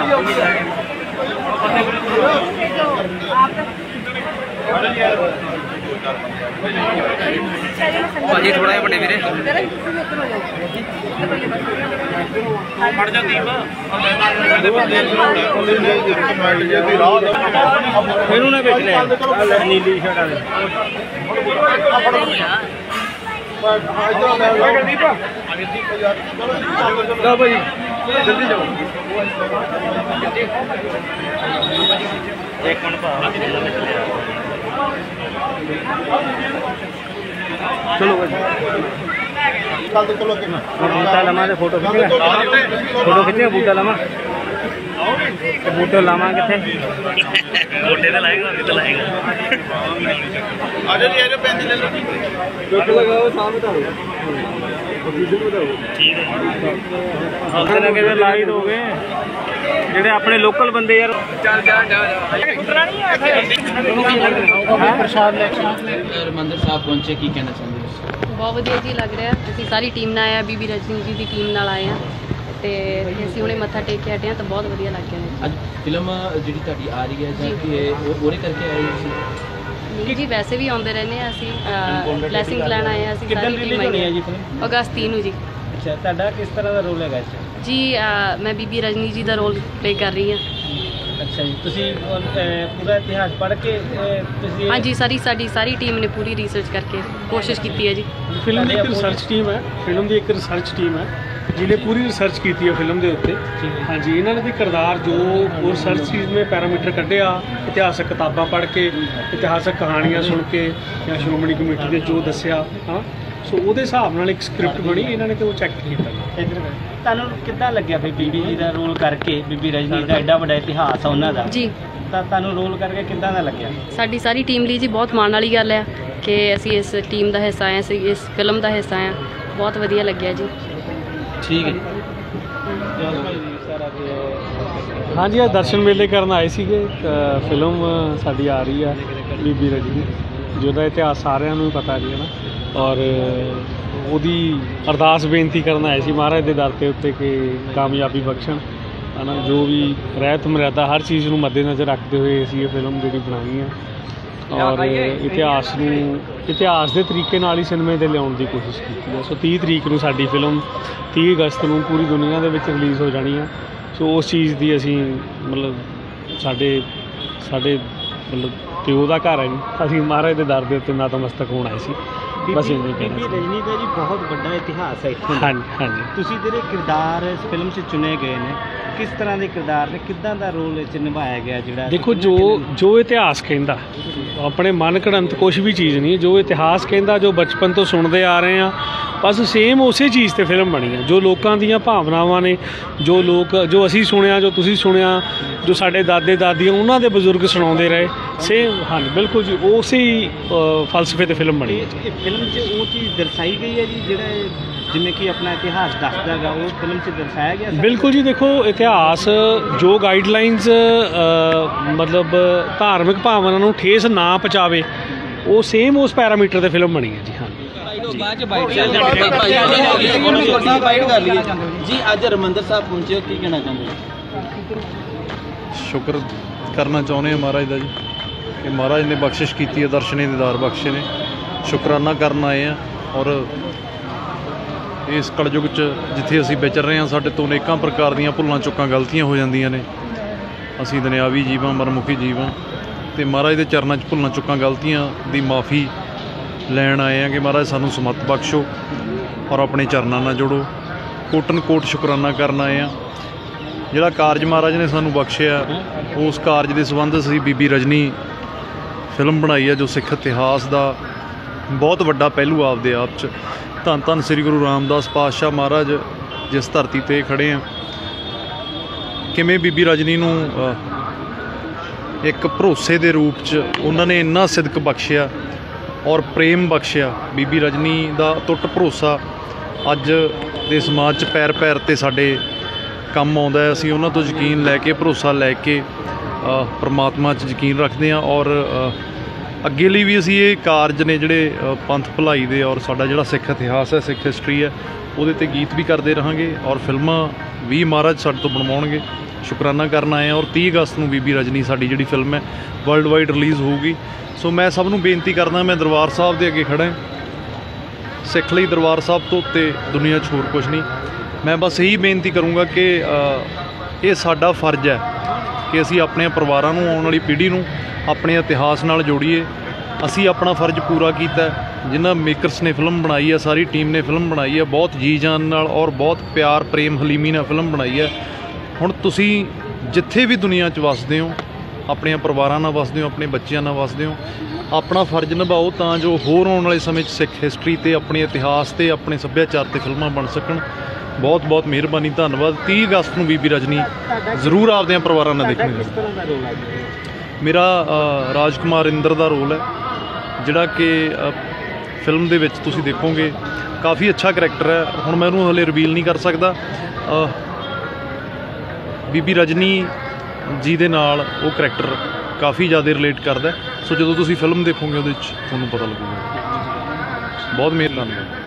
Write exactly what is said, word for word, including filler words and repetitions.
भाजी थोड़ा जिहा बड़े वीरे फिर उन्हें बेच लिया नीली शर्ट वाले भाई जल्दी जाओ एक मिनट चलो बूटा लामा से फोटो खींचे फोटो खींचे बूटा लामा बूटे लामा कितने बूटे तो लाएगा तो लाएगा आजा जी आजा पैंती ले लो फोटो लगाओ सामने बताओ ठीक है हफ्ते लगे तो ला ही दोगे ਜਿਹੜੇ ਆਪਣੇ ਲੋਕਲ ਬੰਦੇ ਯਾਰ ਚੱਲ ਚੱਲ ਉਤਰਾ ਨਹੀਂ ਆ ਪ੍ਰਸ਼ਾਦ ਲੈ ਕੇ ਹਰਿਮੰਦਰ ਸਾਹਿਬ ਪਹੁੰਚੇ ਕੀ ਕਹਿਣਾ ਚਾਹੁੰਦੇ ਹੋ ਬਹੁਤ ਵਧੀਆ ਜੀ ਲੱਗ ਰਿਹਾ ਅਸੀਂ ਸਾਰੀ ਟੀਮ ਨਾਲ ਆਏ ਆ ਬੀਬੀ ਰਜਨੀ ਜੀ ਦੀ ਟੀਮ ਨਾਲ ਆਏ ਆ ਤੇ ਅਸੀਂ ਹੁਣੇ ਮੱਥਾ ਟੇਕ ਕੇ ਹਟੇ ਆ ਤਾਂ ਬਹੁਤ ਵਧੀਆ ਲੱਗ ਰਿਹਾ ਅੱਜ ਫਿਲਮ ਜਿਹੜੀ ਤੁਹਾਡੀ ਆ ਰਹੀ ਹੈ ਜਾਂ ਕਿ ਉਹਦੇ ਕਰਕੇ ਆਏ ਸੀ ਨਹੀਂ ਜੀ ਵੈਸੇ ਵੀ ਆਉਂਦੇ ਰਹਿੰਦੇ ਆ ਅਸੀਂ ਬਲੈਸਿੰਗ ਲੈਣ ਆਏ ਆ ਅਸੀਂ ਸਾਰੀ ਟੀਮ ਆਈ ਹੈ ਅਗਸਤ ਤੀਹ ਨੂੰ ਜੀ ਅੱਛਾ ਤੁਹਾਡਾ ਕਿਸ ਤਰ੍ਹਾਂ ਦਾ ਰੋਲ ਹੈਗਾ ਇਸ ਜੀ ਮੈਂ ਬੀਬੀ ਰਜਨੀ ਜੀ ਦਾ ਰੋਲ ਪਲੇ ਕਰ ਰਹੀ ਹਾਂ ਅੱਛਾ ਜੀ ਤੁਸੀਂ ਪੂਰਾ ਇਤਿਹਾਸ ਪੜ੍ਹ ਕੇ ਤੁਸੀਂ ਹਾਂਜੀ ਸਾਰੀ ਸਾਡੀ ਸਾਰੀ ਟੀਮ ਨੇ ਪੂਰੀ ਰਿਸਰਚ ਕਰਕੇ ਕੋਸ਼ਿਸ਼ ਕੀਤੀ ਹੈ ਜੀ ਫਿਲਮ ਦੀ ਇੱਕ ਰਿਸਰਚ ਟੀਮ ਹੈ ਫਿਲਮ ਦੀ ਇੱਕ ਰਿਸਰਚ ਟੀਮ ਹੈ ਜਿਹਨੇ ਪੂਰੀ ਰਿਸਰਚ ਕੀਤੀ ਹੈ ਫਿਲਮ ਦੇ ਉੱਤੇ ਹਾਂਜੀ ਇਹਨਾਂ ਨੇ ਵੀ ਕਿਰਦਾਰ ਜੋ ਉਹ ਰਿਸਰਚ ਚੀਜ਼ ਨੇ ਪੈਰਾਮੀਟਰ ਕੱਢਿਆ ਇਤਿਹਾਸਕ ਕਿਤਾਬਾਂ ਪੜ੍ਹ ਕੇ ਇਤਿਹਾਸਕ ਕਹਾਣੀਆਂ ਸੁਣ ਕੇ ਜਾਂ ਸ਼੍ਰੋਮਣੀ ਕਮੇਟੀ ਦੇ ਜੋ ਦੱਸਿਆ ਹਾਂ ਸੋ ਉਹਦੇ ਹਿਸਾਬ ਨਾਲ ਇੱਕ ਸਕ੍ਰਿਪਟ ਬਣੀ ਇਹਨਾਂ ਨੇ ਤੇ ਉਹ ਚੈੱਕ ਕੀਤਾ ਤੁਹਾਨੂੰ ਕਿੱਦਾਂ ਲੱਗਿਆ ਫਿਰ ਬੀਬੀ ਜੀ ਦਾ ਰੋਲ ਕਰਕੇ ਬੀਬੀ ਰਜਨੀ ਦਾ ਐਡਾ ਵੱਡਾ ਇਤਿਹਾਸ ਆ ਉਹਨਾਂ ਦਾ ਜੀ ਤਾਂ ਤੁਹਾਨੂੰ ਰੋਲ ਕਰਕੇ ਕਿੱਦਾਂ ਦਾ ਲੱਗਿਆ ਸਾਡੀ ਸਾਰੀ ਟੀਮ ਲਈ ਜੀ ਬਹੁਤ ਮਾਣ ਵਾਲੀ ਗੱਲ ਹੈ ਕਿ ਅਸੀਂ ਇਸ ਟੀਮ ਦਾ ਹਿੱਸਾ ਆਏ ਅਸੀਂ ਇਸ ਫਿਲਮ ਦਾ ਹਿੱਸਾ ਆਏ ਬਹੁਤ ਵਧੀਆ ਲੱਗਿਆ ਜੀ ਠੀਕ ਹੈ ਹਾਂਜੀ ਅੱਜ ਦਰਸ਼ਨ ਮੇਲੇ ਕਰਨ ਆਏ ਸੀਗੇ ਫਿਲਮ ਸਾਡੀ ਆ ਰਹੀ ਆ ਬੀਬੀ ਰਜਨੀ ਜਿਹਦਾ ਇਤਿਹਾਸ ਸਾਰਿਆਂ ਨੂੰ ਪਤਾ ਜੀ ਹੈ ਨਾ ਔਰ ਉਹਦੀ ਅਰਦਾਸ ਬੇਨਤੀ ਕਰਨ ਆਏ ਸੀ ਮਹਾਰਾਜ ਦੇ ਦਰ ਦੇ ਉੱਤੇ ਕਿ ਕਾਮਯਾਬੀ ਬਖਸ਼ਣ ਹੈ ਨਾ ਜੋ ਵੀ ਰਹਿਤ ਮਰਿਆਦਾ ਹਰ ਚੀਜ਼ ਨੂੰ ਮੱਦੇਨਜ਼ਰ ਰੱਖਦੇ ਹੋਏ ਅਸੀਂ ਇਹ ਫਿਲਮ ਜਿਹੜੀ ਬਣਾਈ ਹੈ ਔਰ ਇਤਿਹਾਸ ਨੂੰ ਇਤਿਹਾਸ ਦੇ ਤਰੀਕੇ ਨਾਲ ਹੀ ਸਿਨੇਮੇ 'ਤੇ ਲਿਆਉਣ ਦੀ ਕੋਸ਼ਿਸ਼ ਕੀਤੀ ਹੈ ਸੋ ਤੀਹ ਤਰੀਕ ਨੂੰ ਸਾਡੀ ਫਿਲਮ ਤੀਹ ਅਗਸਤ ਨੂੰ ਪੂਰੀ ਦੁਨੀਆ ਦੇ ਵਿੱਚ ਰਿਲੀਜ਼ ਹੋ ਜਾਣੀ ਹੈ ਸੋ ਉਸ ਚੀਜ਼ ਦੀ ਅਸੀਂ ਮਤਲਬ ਸਾਡੇ ਸਾਡੇ ਮਤਲਬ ਪਿਓ ਦਾ ਘਰ ਹੈ ਜੀ ਅਸੀਂ ਮਹਾਰਾਜ ਦੇ ਦਰ ਦੇ ਉੱਤੇ ਨਤਮਸਤਕ ਹੋਣ ਆਏ ਸੀ ਬਸ ਇੰਨੀ ਕਹਿਣਾ ਬੀਬੀ ਰਜਨੀ ਦਾ ਜੀ ਬਹੁਤ ਵੱਡਾ ਇਤਿਹਾਸ ਹੈ ਇੱਥੋਂ ਹਾਂਜੀ ਹਾਂਜੀ ਤੁਸੀਂ ਜਿਹੜੇ ਕਿਰਦਾਰ ਇਸ ਫਿਲਮ 'ਚ ਚੁਣੇ ਗਏ ਨੇ ਕਿਸ ਤਰ੍ਹਾਂ ਦੇ ਕਿਰਦਾਰ ਨੇ ਕਿੱਦਾਂ ਦਾ ਰੋਲ ਇਹ 'ਚ ਨਿਭਾਇਆ ਗਿਆ ਜਿਹੜਾ ਦੇਖੋ ਜੋ ਜੋ ਇਤਿਹਾਸ ਕਹਿੰਦਾ ਆਪਣੇ ਮਨ ਘੜੰਤ ਕੁਛ ਵੀ ਚੀਜ਼ ਨਹੀਂ ਜੋ ਇਤਿਹਾਸ ਕਹਿੰਦਾ ਜੋ ਬਚਪਨ ਤੋਂ ਸੁਣਦੇ ਆ ਰਹੇ ਹਾਂ ਬਸ ਸੇਮ ਉਸੇ ਚੀਜ਼ 'ਤੇ ਫਿਲਮ ਬਣੀ ਹੈ ਜੋ ਲੋਕਾਂ ਦੀਆਂ ਭਾਵਨਾਵਾਂ ਨੇ ਜੋ ਲੋਕ ਜੋ ਅਸੀਂ ਸੁਣਿਆ ਜੋ ਤੁਸੀਂ ਸੁਣਿਆ ਜੋ ਸਾਡੇ ਦਾਦੇ ਦਾਦੀਆਂ ਉਹਨਾਂ ਦੇ ਬਜ਼ੁਰਗ ਸੁਣਾਉਂਦੇ ਰਹੇ ਸੇਮ ਹਾਂਜੀ ਬਿਲਕੁਲ ਜੀ ਉਸੇ ਹੀ ਫਲਸਫੇ 'ਤੇ ਫਿਲਮ ਬਣੀ ਹੈ ਇਹ ਫਿਲਮ 'ਚ ਉਹ ਚੀਜ਼ ਦਰਸਾਈ ਗਈ ਹੈ ਜੀ ਜਿਹੜਾ ਜਿਵੇਂ ਕਿ ਆਪਣਾ ਇਤਿਹਾਸ ਦੱਸਦਾ ਗਾ ਉਹ ਫਿਲਮ 'ਚ ਦਰਸਾਇਆ ਗਿਆ ਬਿਲਕੁਲ ਜੀ ਦੇਖੋ ਇਤਿਹਾਸ ਜੋ ਗਾਈਡਲਾਈਨਸ ਮਤਲਬ ਧਾਰਮਿਕ ਭਾਵਨਾ ਨੂੰ ਠੇਸ ਨਾ ਪਹੁੰਚਾਵੇ ਉਹ ਸੇਮ ਉਸ ਪੈਰਾਮੀਟਰ 'ਤੇ ਫਿਲਮ ਬਣੀ ਹੈ ਜੀ ਹਾਂ ਜੀ ਅੱਜ ਹਰਿਮੰਦਰ ਸਾਹਿਬ ਪਹੁੰਚੇ ਕੀ ਕਹਿਣਾ ਚਾਹੁੰਦੇ ਸ਼ੁਕਰ ਕਰਨਾ ਚਾਹੁੰਦੇ ਹਾਂ ਮਹਾਰਾਜ ਦਾ ਜੀ ਕਿ ਮਹਾਰਾਜ ਨੇ ਬਖਸ਼ਿਸ਼ ਕੀਤੀ ਹੈ ਦਰਸ਼ਨੀ ਦੀਦਾਰ ਬਖਸ਼ੇ ਨੇ ਸ਼ੁਕਰਾਨਾ ਕਰਨ ਆਏ ਹਾਂ ਔਰ ਇਸ ਕਲਯੁਗ 'ਚ ਜਿੱਥੇ ਅਸੀਂ ਵਿਚਰ ਰਹੇ ਹਾਂ ਸਾਡੇ ਤੋਂ ਅਨੇਕਾਂ ਪ੍ਰਕਾਰ ਦੀਆਂ ਭੁੱਲਾਂ ਚੁੱਕਾਂ ਗਲਤੀਆਂ ਹੋ ਜਾਂਦੀਆਂ ਨੇ ਅਸੀਂ ਦੁਨਿਆਵੀ ਜੀਵ ਹਾਂ ਮਨਮੁਖੀ ਜੀਵ ਹਾਂ ਅਤੇ ਮਹਾਰਾਜ ਦੇ ਚਰਨਾਂ 'ਚ ਭੁੱਲਾਂ ਚੁੱਕਾਂ ਗਲਤੀਆਂ ਦੀ ਮਾਫੀ ਲੈਣ ਆਏ ਹਾਂ ਕਿ ਮਹਾਰਾਜ ਸਾਨੂੰ ਸਮੱਤ ਬਖਸ਼ੋ ਔਰ ਆਪਣੇ ਚਰਨਾਂ ਨਾਲ ਜੋੜੋ ਕੋਟਨ ਕੋਟ ਸ਼ੁਕਰਾਨਾ ਕਰਨ ਆਏ ਹਾਂ ਜਿਹੜਾ ਕਾਰਜ ਮਹਾਰਾਜ ਨੇ ਸਾਨੂੰ ਬਖਸ਼ਿਆ ਉਸ ਕਾਰਜ ਦੇ ਸੰਬੰਧ ਅਸੀਂ ਬੀਬੀ ਰਜਨੀ ਫਿਲਮ ਬਣਾਈ ਹੈ ਜੋ ਸਿੱਖ ਇਤਿਹਾਸ ਦਾ ਬਹੁਤ ਵੱਡਾ ਪਹਿਲੂ ਆਪਦੇ ਆਪ 'ਚ ਧੰਨ ਧੰਨ ਸ੍ਰੀ ਗੁਰੂ ਰਾਮਦਾਸ ਪਾਤਸ਼ਾਹ ਮਹਾਰਾਜ ਜਿਸ ਧਰਤੀ 'ਤੇ ਖੜ੍ਹੇ ਆ ਕਿਵੇਂ ਬੀਬੀ ਰਜਨੀ ਨੂੰ ਇੱਕ ਭਰੋਸੇ ਦੇ ਰੂਪ 'ਚ ਉਹਨਾਂ ਨੇ ਇੰਨਾ ਸਿਦਕ ਬਖਸ਼ਿਆ ਔਰ ਪ੍ਰੇਮ ਬਖਸ਼ਿਆ ਬੀਬੀ ਰਜਨੀ ਦਾ ਟੁੱਟ ਭਰੋਸਾ ਅੱਜ ਦੇ ਸਮਾਜ 'ਚ ਪੈਰ ਪੈਰ 'ਤੇ ਸਾਡੇ ਕੰਮ ਆਉਂਦਾ ਅਸੀਂ ਉਹਨਾਂ ਤੋਂ ਯਕੀਨ ਲੈ ਕੇ ਭਰੋਸਾ ਲੈ ਕੇ ਪਰਮਾਤਮਾ 'ਚ ਯਕੀਨ ਰੱਖਦੇ ਹਾਂ ਔਰ ਅੱਗੇ ਲਈ ਵੀ ਅਸੀਂ ਇਹ ਕਾਰਜ ਨੇ ਜਿਹੜੇ ਪੰਥ ਭਲਾਈ ਦੇ ਔਰ ਸਾਡਾ ਜਿਹੜਾ ਸਿੱਖ ਇਤਿਹਾਸ ਹੈ ਸਿੱਖ ਹਿਸਟਰੀ ਹੈ ਉਹਦੇ 'ਤੇ ਗੀਤ ਵੀ ਕਰਦੇ ਰਹਾਂਗੇ ਔਰ ਫਿਲਮਾਂ ਵੀ ਮਹਾਰਾਜ ਸਾਡੇ ਤੋਂ ਬਣਵਾਉਣਗੇ ਸ਼ੁਕਰਾਨਾ ਕਰਨ ਆਏ ਹਾਂ। ਔਰ ਤੀਹ ਅਗਸਤ ਨੂੰ ਬੀਬੀ ਰਜਨੀ ਸਾਡੀ ਜਿਹੜੀ ਫਿਲਮ ਹੈ ਵਰਲਡ ਵਾਈਡ ਰਿਲੀਜ਼ ਹੋਊਗੀ। ਸੋ ਮੈਂ ਸਭ ਨੂੰ ਬੇਨਤੀ ਕਰਦਾ, ਮੈਂ ਦਰਬਾਰ ਸਾਹਿਬ ਦੇ ਅੱਗੇ ਖੜ੍ਹਾ, ਸਿੱਖ ਲਈ ਦਰਬਾਰ ਸਾਹਿਬ ਤੋਂ ਉੱਤੇ ਦੁਨੀਆ 'ਚ ਹੋਰ ਕੁਛ ਨਹੀਂ। ਮੈਂ ਬਸ ਇਹੀ ਬੇਨਤੀ ਕਰੂੰਗਾ ਕਿ ਇਹ ਸਾਡਾ ਫਰਜ਼ ਹੈ ਕਿ ਅਸੀਂ ਆਪਣੇ ਪਰਿਵਾਰਾਂ ਨੂੰ, ਆਉਣ ਵਾਲੀ ਪੀੜ੍ਹੀ ਨੂੰ ਆਪਣੇ ਇਤਿਹਾਸ ਨਾਲ ਜੋੜੀਏ। ਅਸੀਂ ਆਪਣਾ ਫਰਜ਼ ਪੂਰਾ ਕੀਤਾ। ਜਿਨ੍ਹਾਂ ਮੇਕਰਸ ਨੇ ਫਿਲਮ ਬਣਾਈ ਹੈ, ਸਾਰੀ ਟੀਮ ਨੇ ਫਿਲਮ ਬਣਾਈ ਹੈ, ਬਹੁਤ ਜੀ ਜਾਨ ਨਾਲ ਔਰ ਬਹੁਤ ਪਿਆਰ ਪ੍ਰੇਮ ਹਲੀਮੀ ਨਾਲ ਫਿਲਮ ਬਣਾਈ ਹੈ। ਹੁਣ ਤੁਸੀਂ ਜਿੱਥੇ ਵੀ ਦੁਨੀਆ 'ਚ ਵੱਸਦੇ ਹੋ, ਆਪਣੇ ਪਰਿਵਾਰਾਂ ਨਾਲ ਵੱਸਦੇ ਹੋ, ਆਪਣੇ ਬੱਚਿਆਂ ਨਾਲ ਵੱਸਦੇ ਹੋ, ਆਪਣਾ ਫਰਜ਼ ਨਿਭਾਓ ਤਾਂ ਜੋ ਹੋਰ ਆਉਣ ਵਾਲੇ ਸਮੇਂ 'ਚ ਸਿੱਖ ਹਿਸਟਰੀ ਅਤੇ ਆਪਣੇ ਇਤਿਹਾਸ ਅਤੇ ਆਪਣੇ ਸੱਭਿਆਚਾਰ 'ਤੇ ਫਿਲਮਾਂ ਬਣ ਸਕਣ। ਬਹੁਤ ਬਹੁਤ ਮਿਹਰਬਾਨੀ, ਧੰਨਵਾਦ। ਤੀਹ ਅਗਸਤ ਨੂੰ ਬੀਬੀ ਰਜਨੀ ਜ਼ਰੂਰ ਆਪਦਿਆਂ ਪਰਿਵਾਰਾਂ ਨਾਲ ਦੇਖਣੀ। ਮੇਰਾ ਰਾਜਕੁਮਾਰ ਇੰਦਰ ਦਾ ਰੋਲ ਹੈ, ਜਿਹੜਾ ਕਿ ਫਿਲਮ ਦੇ ਵਿੱਚ ਤੁਸੀਂ ਦੇਖੋਗੇ ਕਾਫੀ ਅੱਛਾ ਕਰੈਕਟਰ ਹੈ। ਹੁਣ ਮੈਂ ਉਹਨੂੰ ਹਲੇ ਰਿਵੀਲ ਨਹੀਂ ਕਰ ਸਕਦਾ। ਬੀਬੀ ਰਜਨੀ ਜੀ ਦੇ ਨਾਲ ਉਹ ਕਰੈਕਟਰ ਕਾਫੀ ਜ਼ਿਆਦਾ ਰਿਲੇਟ ਕਰਦਾ। ਸੋ ਜਦੋਂ ਤੁਸੀਂ ਫਿਲਮ ਦੇਖੋਗੇ ਉਹਦੇ ਵਿੱਚ ਤੁਹਾਨੂੰ ਪਤਾ ਲੱਗੂਗਾ। ਬਹੁਤ ਮਿਹਰਬਾਨੀ।